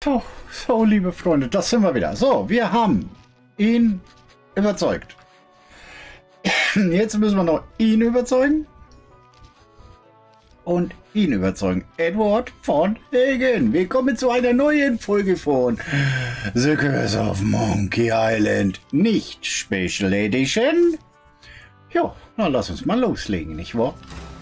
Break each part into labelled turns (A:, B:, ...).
A: So, so, liebe Freunde, das sind wir wieder. So, wir haben ihn überzeugt. Jetzt müssen wir noch ihn überzeugen. Und ihn überzeugen. Edward von Hagen. Willkommen zu einer neuen Folge von The Curse of Monkey Island. Nicht Special Edition. Ja, dann lass uns mal loslegen, nicht wahr?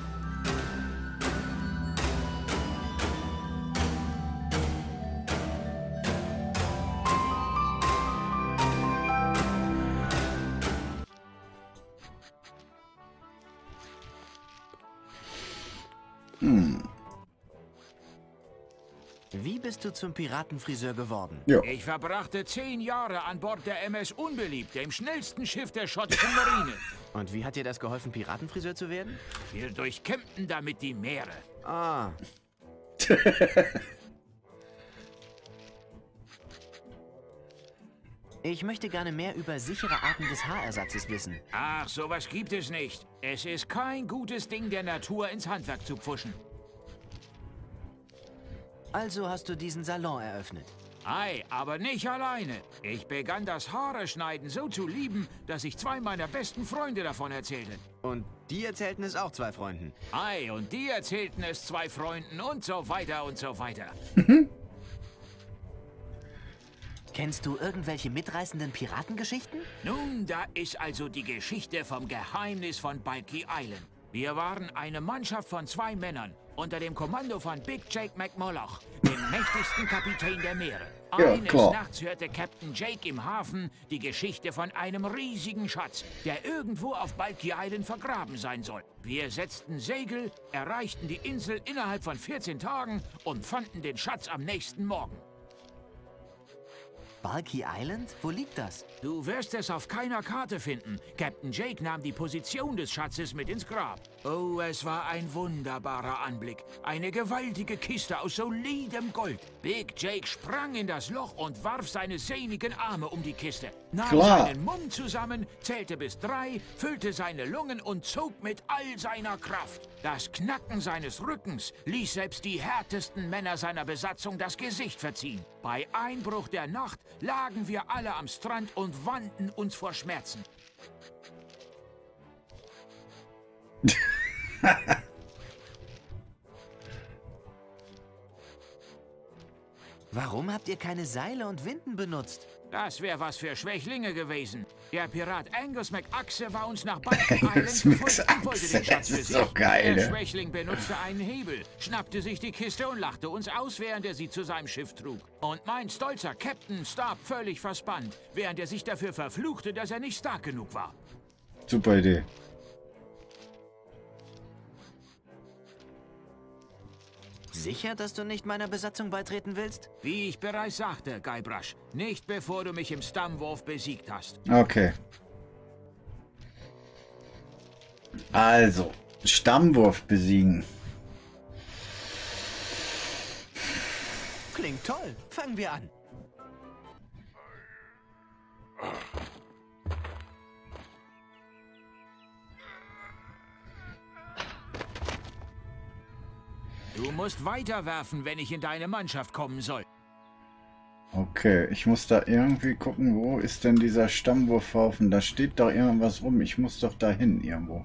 B: Wie bist du zum Piratenfriseur geworden?
A: Ja.
C: Ich verbrachte 10 Jahre an Bord der MS Unbeliebt, dem schnellsten Schiff der schottischen Marine.
B: Und wie hat dir das geholfen, Piratenfriseur zu werden?
C: Wir durchkämmten damit die Meere.
B: Ah, ich möchte gerne mehr über sichere Arten des Haarersatzes wissen.
C: Ach, sowas gibt es nicht. Es ist kein gutes Ding der Natur, ins Handwerk zu pfuschen.
B: Also hast du diesen Salon eröffnet.
C: Ei, aber nicht alleine. Ich begann das Haareschneiden so zu lieben, dass ich 2 meiner besten Freunde davon erzählten.
B: Und die erzählten es auch 2 Freunden.
C: Ei, und die erzählten es 2 Freunden und so weiter und so weiter.
B: Kennst du irgendwelche mitreißenden Piratengeschichten?
C: Nun, da ist also die Geschichte vom Geheimnis von Bulky Island. Wir waren eine Mannschaft von 2 Männern unter dem Kommando von Big Jake McMulloch, dem mächtigsten Kapitän der Meere.
A: Ja,
C: Eines
A: klar.
C: Nachts hörte Captain Jake im Hafen die Geschichte von einem riesigen Schatz, der irgendwo auf Bulky Island vergraben sein soll. Wir setzten Segel, erreichten die Insel innerhalb von 14 Tagen und fanden den Schatz am nächsten Morgen.
B: Bulky Island? Wo liegt das?
C: Du wirst es auf keiner Karte finden. Captain Jake nahm die Position des Schatzes mit ins Grab. Oh, es war ein wunderbarer Anblick. Eine gewaltige Kiste aus solidem Gold. Big Jake sprang in das Loch und warf seine sehnigen Arme um die Kiste. Nahm
A: Klar.
C: seinen Mund zusammen, zählte bis 3, füllte seine Lungen und zog mit all seiner Kraft. Das Knacken seines Rückens ließ selbst die härtesten Männer seiner Besatzung das Gesicht verziehen. Bei Einbruch der Nacht lagen wir alle am Strand und wandten uns vor Schmerzen.
B: Warum habt ihr keine Seile und Winden benutzt?
C: Das wäre was für Schwächlinge gewesen. Der Pirat Angus McAxe war uns nach Bulky Island
A: Angus
C: gefolgt und wollte den
A: McAxe,
C: Schatz für
A: das ist
C: sich.
A: so geil,
C: Der
A: ne?
C: Schwächling benutzte einen Hebel, schnappte sich die Kiste und lachte uns aus, während er sie zu seinem Schiff trug. Und mein stolzer Captain starb völlig verspannt, während er sich dafür verfluchte, dass er nicht stark genug war.
A: Super Idee.
B: Sicher, dass du nicht meiner Besatzung beitreten willst?
C: Wie ich bereits sagte, Guybrush, nicht bevor du mich im Stammwurf besiegt hast.
A: Okay. Also, Stammwurf besiegen.
B: Klingt toll. Fangen wir an.
C: Du musst weiterwerfen, wenn ich in deine Mannschaft kommen soll.
A: Okay, ich muss da irgendwie gucken, wo ist denn dieser Stammwurfhaufen? Da steht doch irgendwas rum. Ich muss doch dahin irgendwo.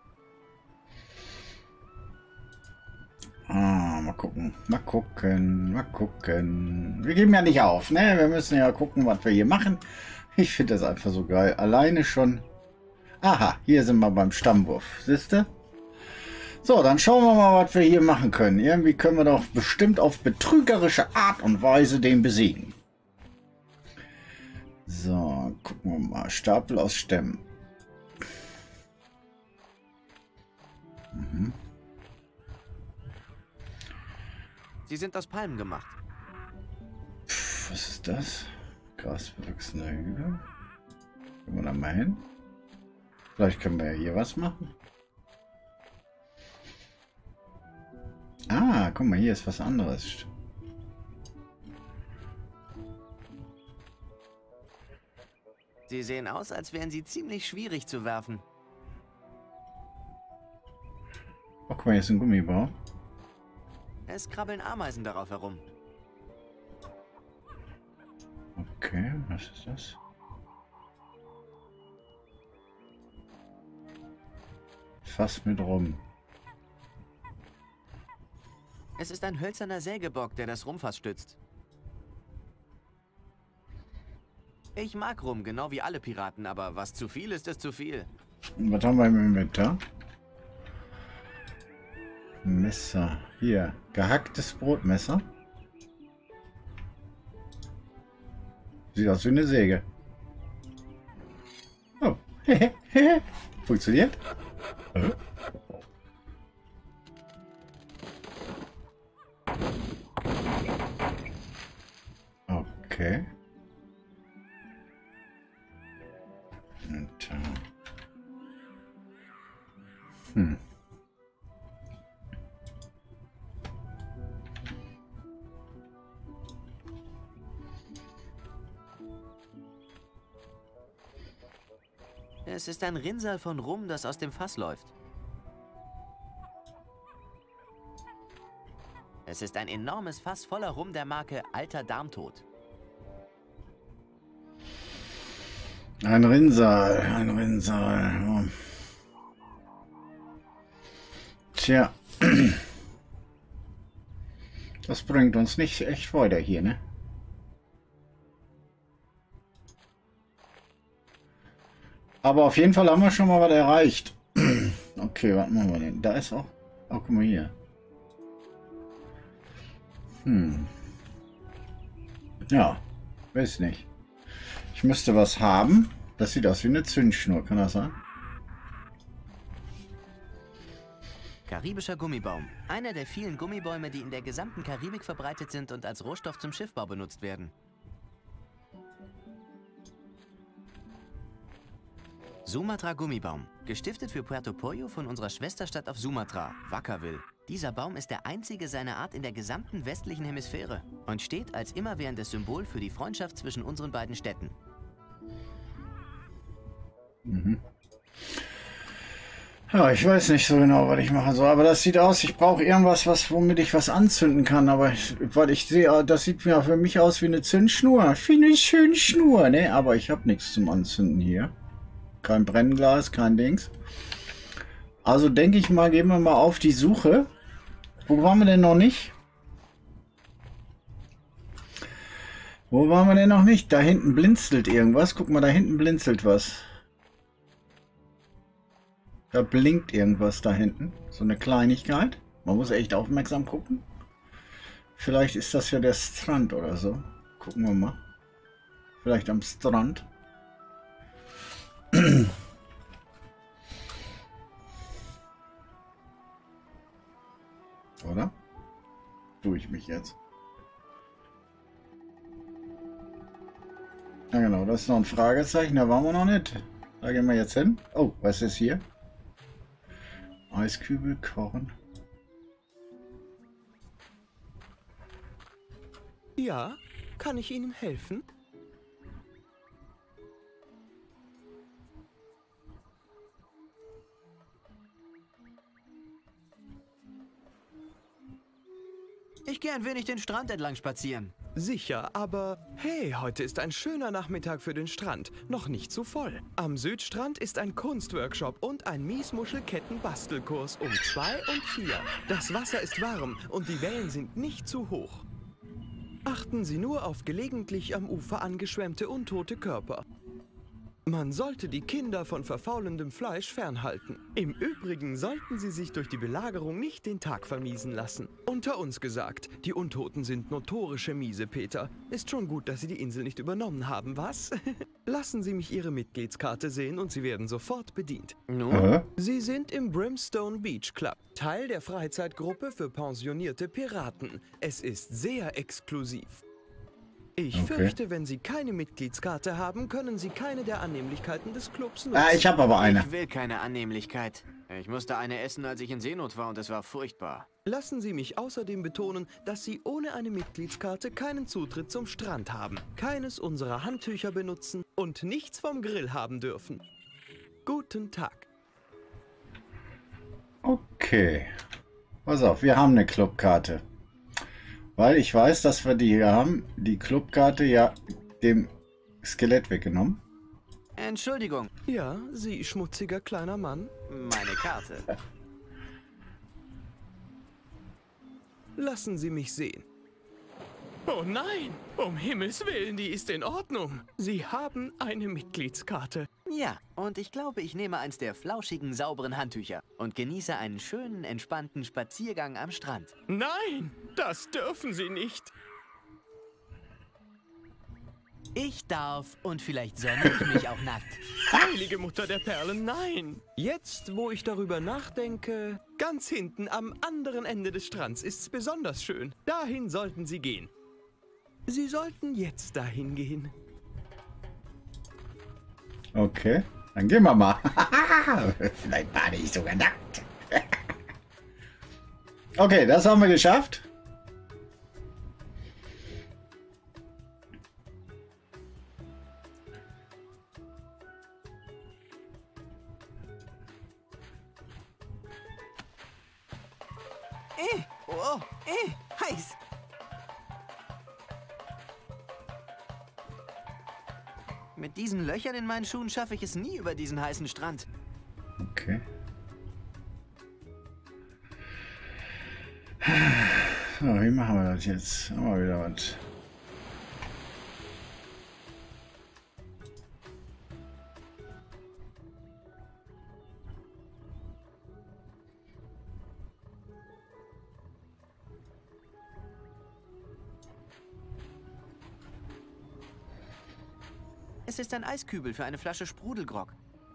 A: Ah, mal gucken. Mal gucken. Mal gucken. Wir geben ja nicht auf, ne? Wir müssen ja gucken, was wir hier machen. Ich finde das einfach so geil. Alleine schon. Aha, hier sind wir beim Stammwurf. Siehste? So, dann schauen wir mal, was wir hier machen können. Irgendwie können wir doch bestimmt auf betrügerische Art und Weise den besiegen. So, gucken wir mal. Stapel aus Stämmen.
B: Sie sind aus Palmen gemacht.
A: Pff, was ist das? Grasbewachsene Hügel. Können wir da mal hin? Vielleicht können wir ja hier was machen. Ah, guck mal, hier ist was anderes.
B: Sie sehen aus, als wären sie ziemlich schwierig zu werfen.
A: Oh, guck mal, hier ist ein Gummibau.
B: Es krabbeln Ameisen darauf herum.
A: Okay, was ist das? Fass mit rum.
B: Es ist ein hölzerner Sägebock, der das Rumfass stützt. Ich mag Rum, genau wie alle Piraten, aber was zu viel ist, ist zu viel.
A: Und was haben wir im Inventar? Messer. Hier. Gehacktes Brotmesser. Sieht aus wie eine Säge. Oh. Funktioniert? Okay. Und,
B: Es ist ein Rinnsal von Rum, das aus dem Fass läuft. Es ist ein enormes Fass voller Rum der Marke Alter Darmtod.
A: ein Rinnsal, ein Rinnsal. Oh. Tja. Das bringt uns nicht echt weiter hier, ne? Aber auf jeden Fall haben wir schon mal was erreicht. Okay, was machen wir denn? Da ist auch... Oh, guck mal hier. Ja, weiß nicht. Ich müsste was haben. Das sieht aus wie eine Zündschnur, kann das sein?
B: Karibischer Gummibaum. Einer der vielen Gummibäume, die in der gesamten Karibik verbreitet sind und als Rohstoff zum Schiffbau benutzt werden. Sumatra Gummibaum. Gestiftet für Puerto Pollo von unserer Schwesterstadt auf Sumatra, Wackerville. Dieser Baum ist der einzige seiner Art in der gesamten westlichen Hemisphäre und steht als immerwährendes Symbol für die Freundschaft zwischen unseren beiden Städten.
A: Ja, ich weiß nicht so genau, was ich machen soll, aber das sieht aus, ich brauche irgendwas, womit ich was anzünden kann, aber weil ich sehe, das sieht mir für mich aus wie eine Zündschnur. Wie eine schöne Schnur, ne? Aber ich habe nichts zum Anzünden hier. Kein Brennglas, kein Dings. Also denke ich mal, gehen wir mal auf die Suche. Wo waren wir denn noch nicht? Wo waren wir denn noch nicht? Da hinten blinzelt irgendwas. Guck mal, da hinten blinzelt was. Da blinkt irgendwas da hinten. So eine Kleinigkeit. Man muss echt aufmerksam gucken. Vielleicht ist das ja der Strand oder so. Gucken wir mal. Vielleicht am Strand. Oder? Tue ich mich jetzt. Ja genau, das ist noch ein Fragezeichen, da waren wir noch nicht. Da gehen wir jetzt hin. Oh, was ist hier? Eiskübel, Korn.
D: Ja, kann ich Ihnen helfen?
B: Ich gehe ein wenig den Strand entlang spazieren.
D: Sicher, aber hey, heute ist ein schöner Nachmittag für den Strand. Noch nicht zu voll. Am Südstrand ist ein Kunstworkshop und ein Miesmuschelketten-Bastelkurs um 2 und 4. Das Wasser ist warm und die Wellen sind nicht zu hoch. Achten Sie nur auf gelegentlich am Ufer angeschwemmte untote Körper. Man sollte die Kinder von verfaulendem Fleisch fernhalten. Im Übrigen sollten sie sich durch die Belagerung nicht den Tag vermiesen lassen. Unter uns gesagt, die Untoten sind notorische Miesepeter. Ist schon gut, dass Sie die Insel nicht übernommen haben, was? Lassen Sie mich Ihre Mitgliedskarte sehen und Sie werden sofort bedient.
B: Nun?
D: Sie sind im Brimstone Beach Club, Teil der Freizeitgruppe für pensionierte Piraten. Es ist sehr exklusiv. Ich fürchte, wenn Sie keine Mitgliedskarte haben, können Sie keine der Annehmlichkeiten des Clubs nutzen.
A: Ich habe aber eine.
B: Ich will keine Annehmlichkeit. Ich musste eine essen, als ich in Seenot war und es war furchtbar.
D: Lassen Sie mich außerdem betonen, dass Sie ohne eine Mitgliedskarte keinen Zutritt zum Strand haben, keines unserer Handtücher benutzen und nichts vom Grill haben dürfen. Guten Tag.
A: Okay. Pass auf, wir haben eine Clubkarte. Weil ich weiß, dass wir die hier haben. Die Clubkarte, ja, dem Skelett weggenommen.
B: Entschuldigung,
D: Ja, Sie schmutziger kleiner Mann.
B: meine Karte.
D: Lassen Sie mich sehen. Oh nein! Um Himmels Willen, die ist in Ordnung. Sie haben eine Mitgliedskarte.
B: Ja, und ich glaube, ich nehme eins der flauschigen, sauberen Handtücher und genieße einen schönen, entspannten Spaziergang am Strand.
D: Nein, das dürfen Sie nicht.
B: Ich darf und vielleicht sonne ich mich auch nackt.
D: Heilige Mutter der Perlen, nein! Jetzt, wo ich darüber nachdenke, ganz hinten am anderen Ende des Strands ist's besonders schön. Dahin sollten Sie gehen. Sie sollten jetzt dahin gehen.
A: Okay, dann gehen wir mal. Vielleicht bade ich sogar nackt. Okay, das haben wir geschafft.
B: Oh, heiß. Mit diesen Löchern in meinen Schuhen schaffe ich es nie über diesen heißen Strand.
A: Okay. So, wie machen wir das jetzt? Haben wir wieder was.
B: Es ist ein Eiskübel für eine Flasche Sprudelgrog.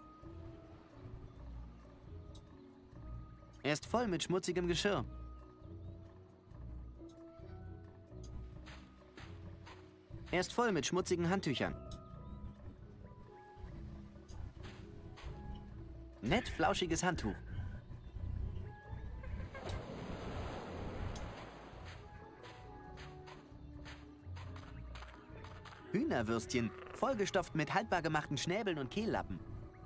B: Er ist voll mit schmutzigem Geschirr. Er ist voll mit schmutzigen Handtüchern. Nett flauschiges Handtuch. Hühnerwürstchen, vollgestopft mit haltbar gemachten Schnäbeln und Kehllappen.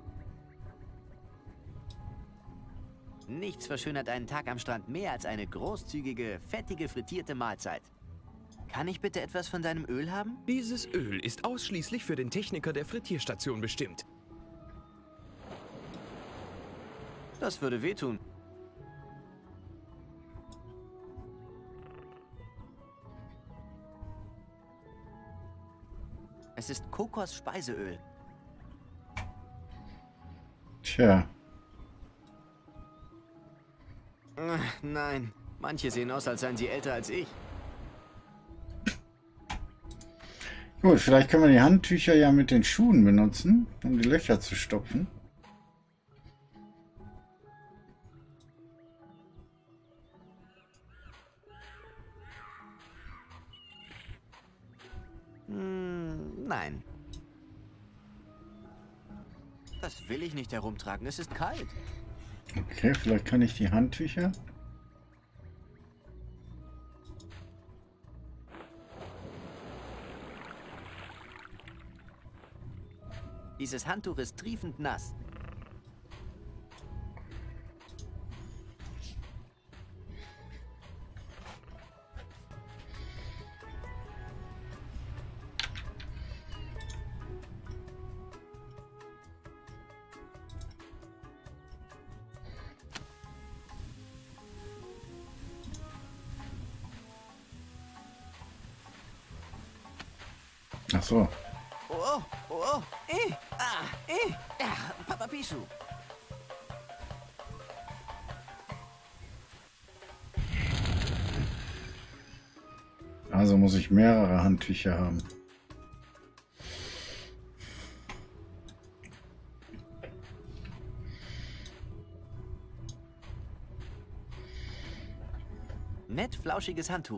B: Nichts verschönert einen Tag am Strand mehr als eine großzügige, fettige, frittierte Mahlzeit. Kann ich bitte etwas von deinem Öl haben?
D: Dieses Öl ist ausschließlich für den Techniker der Frittierstation bestimmt.
B: Das würde wehtun. Es ist Kokosspeiseöl.
A: Tja.
B: Nein, manche sehen aus, als seien sie älter als ich.
A: Gut, vielleicht können wir die Handtücher ja mit den Schuhen benutzen, um die Löcher zu stopfen.
B: Nein. Das will ich nicht herumtragen, es ist kalt.
A: Okay, vielleicht kann ich die Handtücher.
B: Dieses Handtuch ist triefend nass.
A: Ach so.
B: Papa Pichu.
A: Also muss ich mehrere Handtücher haben.
B: Nett flauschiges Handtuch.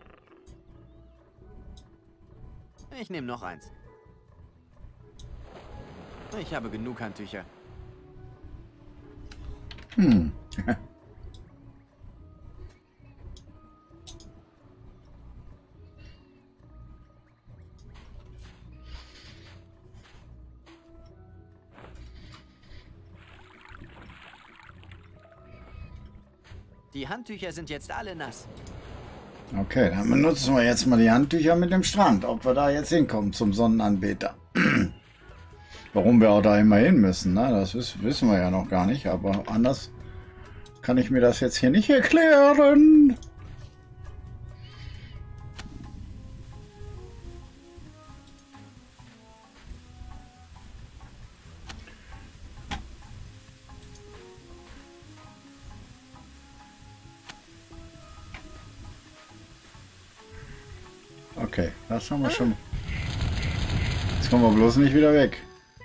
B: Ich nehme noch eins. Ich habe genug Handtücher. Die Handtücher sind jetzt alle nass.
A: Okay, dann benutzen wir jetzt mal die Handtücher mit dem Strand. Ob wir da jetzt hinkommen zum Sonnenanbeter. Warum wir auch da immer hin müssen, ne? Das wissen wir ja noch gar nicht. Aber anders kann ich mir das jetzt hier nicht erklären. Okay, das haben wir schon. Jetzt kommen wir bloß nicht wieder weg.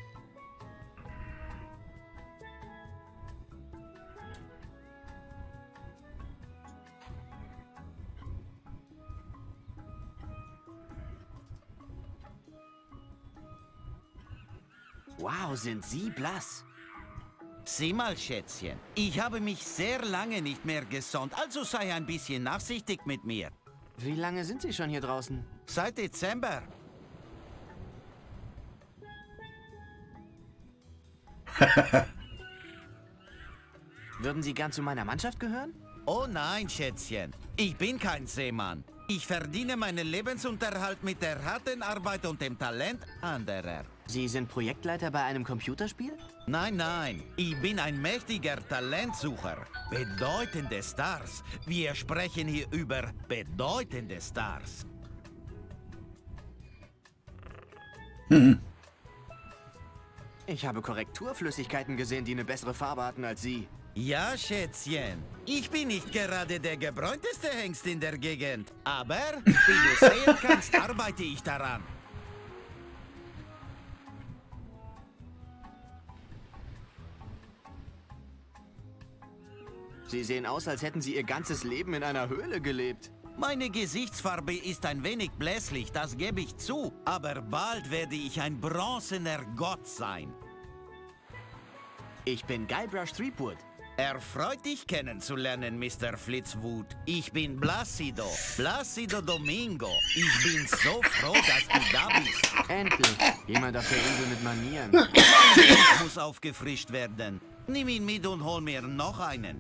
B: Wow, sind Sie blass.
E: Sieh mal, Schätzchen, ich habe mich sehr lange nicht mehr gesonnt, also sei ein bisschen nachsichtig mit mir.
B: Wie lange sind Sie schon hier draußen?
E: Seit Dezember.
B: Würden Sie gern zu meiner Mannschaft gehören?
E: Oh nein, Schätzchen, ich bin kein Seemann. Ich verdiene meinen Lebensunterhalt mit der harten Arbeit und dem Talent anderer.
B: Sie sind Projektleiter bei einem Computerspiel?
E: Nein, nein, ich bin ein mächtiger Talentsucher. Bedeutende Stars. Wir sprechen hier über bedeutende Stars.
B: Ich habe Korrekturflüssigkeiten gesehen, die eine bessere Farbe hatten als Sie.
E: Ja, Schätzchen, ich bin nicht gerade der gebräunteste Hengst in der Gegend. Aber, wie du sehen kannst, arbeite ich daran.
B: Sie sehen aus, als hätten Sie Ihr ganzes Leben in einer Höhle gelebt.
E: Meine Gesichtsfarbe ist ein wenig blässlich, das gebe ich zu. Aber bald werde ich ein bronzener Gott sein.
B: Ich bin Guybrush Threepwood.
E: Erfreut dich kennenzulernen, Mr. Flitzwood. Ich bin Placido, Placido Domingo. Ich bin so froh, dass du da bist.
B: Endlich. Jemand auf der Insel mit Manieren.
E: Ich muss aufgefrischt werden. Nimm ihn mit und hol mir noch einen.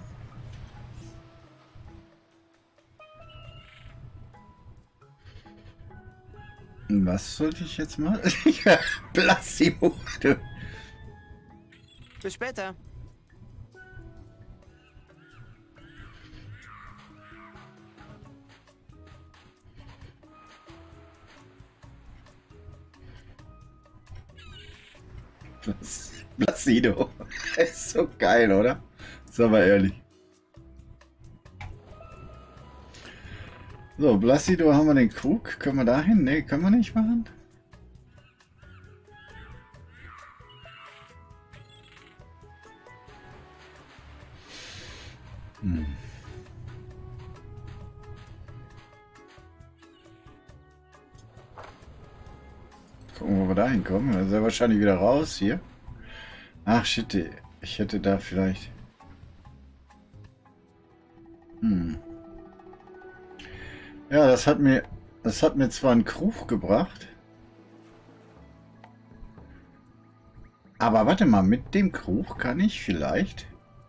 A: Was sollte ich jetzt mal? Placido.
B: Bis später.
A: Placido. Ist so geil, oder? Sag mal ehrlich. So, Placido haben wir den Krug. Können wir da hin? Ne, können wir nicht machen. Gucken, wo wir da hinkommen. Wir sind ja wahrscheinlich wieder raus hier. Ach shit, ich hätte da vielleicht... Ja, das hat mir zwar einen Krug gebracht. Aber warte mal, mit dem Krug kann ich vielleicht...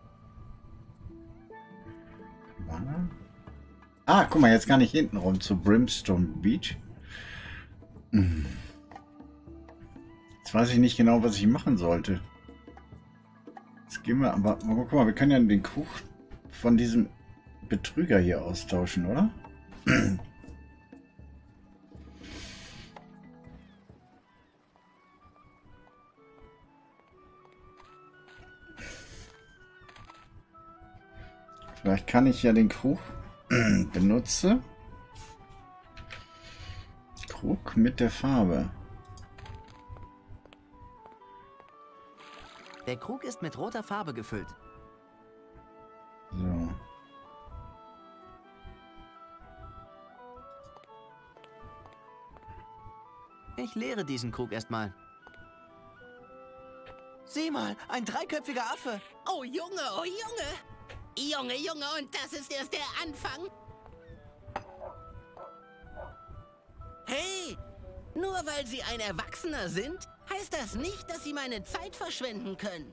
A: Ah, guck mal, jetzt gar nicht hinten rum zu Brimstone Beach. Jetzt weiß ich nicht genau, was ich machen sollte. Jetzt gehen wir aber... Guck mal, wir können ja den Krug von diesem Betrüger hier austauschen, oder? Vielleicht kann ich ja den Krug benutzen. Krug mit der Farbe.
B: Der Krug ist mit roter Farbe gefüllt.
A: So.
B: Ich leere diesen Krug erstmal. Sieh mal, ein dreiköpfiger Affe.
F: Oh Junge, oh Junge! Junge, Junge, und das ist erst der Anfang? Hey! Nur weil Sie ein Erwachsener sind, heißt das nicht, dass Sie meine Zeit verschwenden können.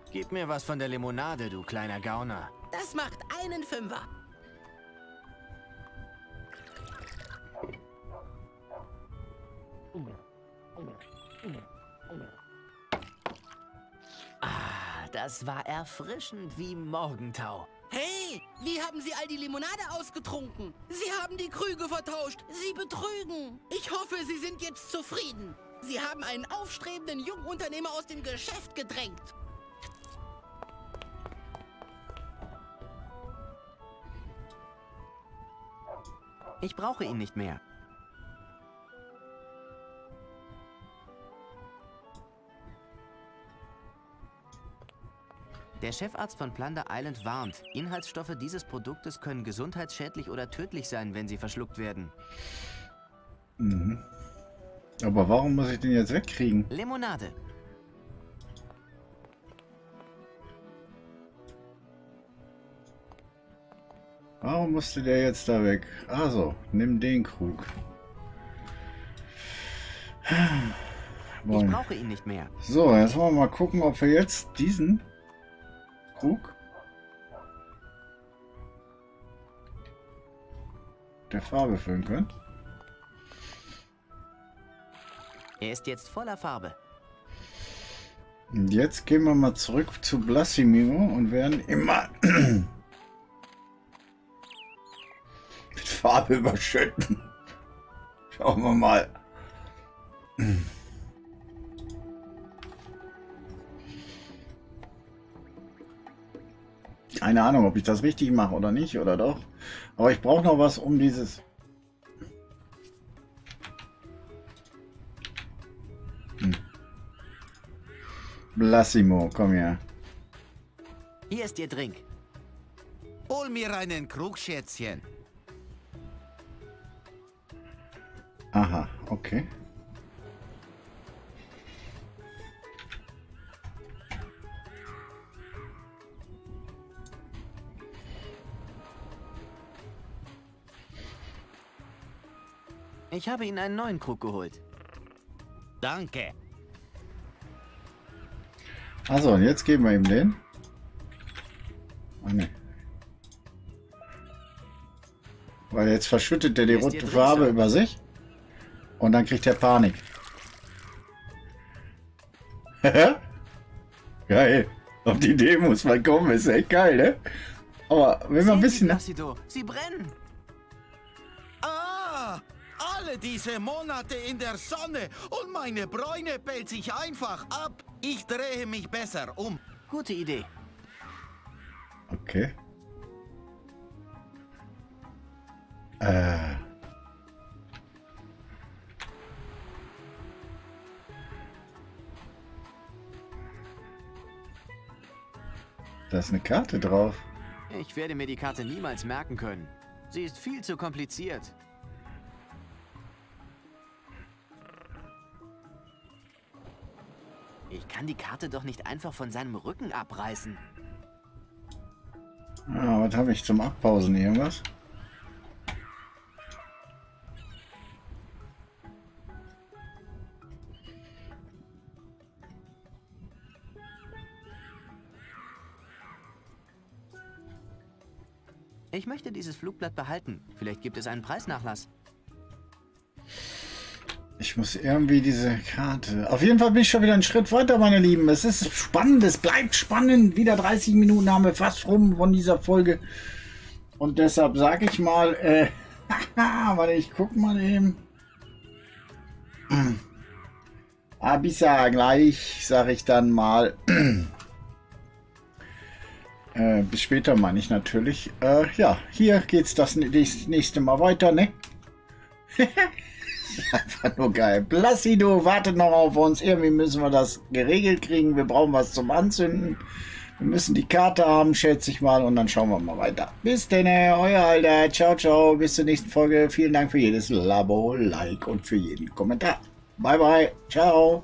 B: Gib mir was von der Limonade, du kleiner Gauner.
F: Das macht einen Fünfer.
B: Das war erfrischend wie Morgentau.
F: Hey, wie haben Sie all die Limonade ausgetrunken? Sie haben die Krüge vertauscht. Sie betrügen. Ich hoffe, Sie sind jetzt zufrieden. Sie haben einen aufstrebenden Jungunternehmer aus dem Geschäft gedrängt.
B: Ich brauche ihn nicht mehr. Der Chefarzt von Plunder Island warnt, Inhaltsstoffe dieses Produktes können gesundheitsschädlich oder tödlich sein, wenn sie verschluckt werden.
A: Mhm. Aber warum muss ich den jetzt wegkriegen?
B: Limonade.
A: Warum musste der jetzt da weg? Also, nimm den Krug.
B: Ich brauche ihn nicht mehr.
A: So, jetzt wollen wir mal gucken, ob wir jetzt diesen Krug der Farbe füllen können.
B: Er ist jetzt voller Farbe.
A: Und jetzt gehen wir mal zurück zu Blassimiro und werden immer mit Farbe überschütten. Schauen wir mal. Keine Ahnung, ob ich das richtig mache oder nicht, oder doch. Aber ich brauche noch was, um dieses... Blassimo, komm her.
B: Hier ist Ihr Drink.
E: Hol mir einen Krug, Schätzchen.
A: Aha, okay.
B: Ich habe Ihnen einen neuen Krug geholt.
E: Danke.
A: Also, und jetzt geben wir ihm den. Ah, ne. Weil jetzt verschüttet er die rote Farbe über sich. Und dann kriegt er Panik. Geil. Auf die Idee muss man kommen, ist echt geil, ne? Aber wenn wir ein bisschen...
B: Placido, Sie brennen!
E: Ah! Alle diese Monate in der Sonne und meine Bräune pellt sich einfach ab. Ich drehe mich besser um.
B: Gute Idee.
A: Okay. Da ist eine Karte drauf.
B: Ich werde mir die Karte niemals merken können. Sie ist viel zu kompliziert. Ich kann die Karte doch nicht einfach von seinem Rücken abreißen.
A: Ah, was habe ich zum Abpausen? Irgendwas?
B: Ich möchte dieses Flugblatt behalten. Vielleicht gibt es einen Preisnachlass.
A: Ich muss irgendwie diese Karte... Auf jeden Fall bin ich schon wieder einen Schritt weiter, meine Lieben. Es ist spannend, es bleibt spannend. Wieder 30 Minuten haben wir fast rum von dieser Folge. Und deshalb sage ich mal... warte, ich guck mal eben. Bis gleich, sage ich dann mal. Bis später meine ich natürlich. Ja, hier geht's das nächste Mal weiter, ne? Einfach nur geil. Placido wartet noch auf uns. Irgendwie müssen wir das geregelt kriegen. Wir brauchen was zum Anzünden. Wir müssen die Karte haben, schätze ich mal. Und dann schauen wir mal weiter. Bis denn, euer Alter. Ciao, ciao. Bis zur nächsten Folge. Vielen Dank für jedes Labo, Like und für jeden Kommentar. Bye, bye. Ciao.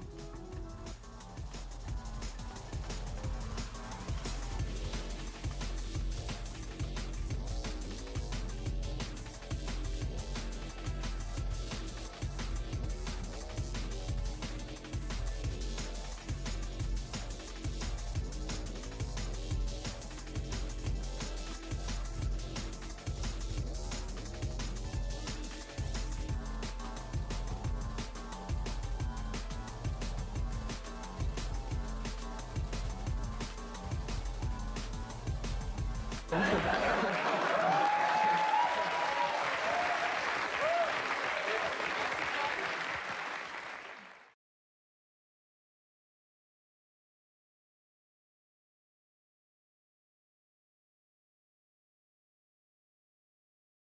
G: Danke.